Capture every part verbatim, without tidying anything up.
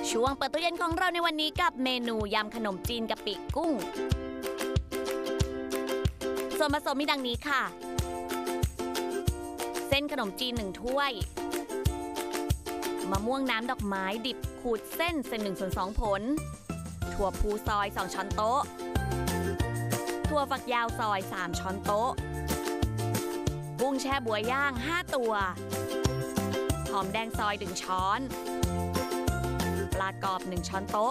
ช่วงเปิดตู้เย็นของเราในวันนี้กับเมนูยำขนมจีนกะปิกุ้งส่วนผสมมีดังนี้ค่ะเส้นขนมจีนหนึ่งถ้วยมะม่วงน้ำดอกไม้ดิบขูดเส้นเส้นหนึ่งส่วนสองผลถั่วพูซอยสองช้อนโต๊ะถั่วฝักยาวซอยสามช้อนโต๊ะกุ้งแช่บัวย่างห้าตัวหอมแดงซอยหนึ่งช้อนปลากรอบหนึ่งช้อนโต๊ะ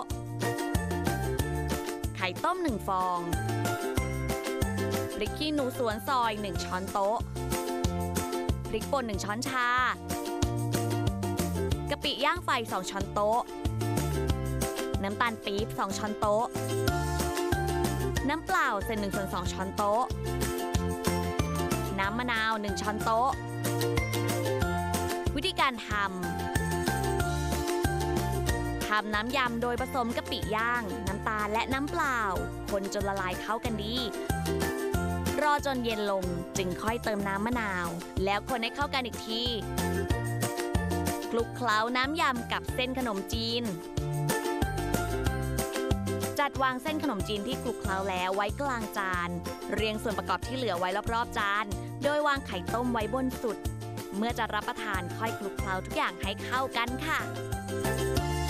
ไข่ต้มหนึ่งฟองพริกขี้หนูสวนซอยหนึ่งช้อนโต๊ะพริกป่นหนึ่งช้อนชากะปิย่างไฟสองช้อนโต๊ะน้ำตาลปี๊บสองช้อนโต๊ะน้ำเปล่าเศษหนึ่งส่วนสองช้อนโต๊ะน้ำมะนาวหนึ่งช้อนโต๊ะวิธีการทำทำน้ำยำโดยผสมกะปิย่างน้ำตาลและน้ำเปล่าคนจนละลายเข้ากันดีรอจนเย็นลงจึงค่อยเติมน้ำมะนาวแล้วคนให้เข้ากันอีกทีคลุกเคล้าน้ำยำกับเส้นขนมจีนจัดวางเส้นขนมจีนที่คลุกเคล้าแล้วไว้กลางจานเรียงส่วนประกอบที่เหลือไว้รอบๆจานโดยวางไข่ต้มไว้บนสุดเมื่อจะรับประทานค่อยคลุกเคล้าทุกอย่างให้เข้ากันค่ะ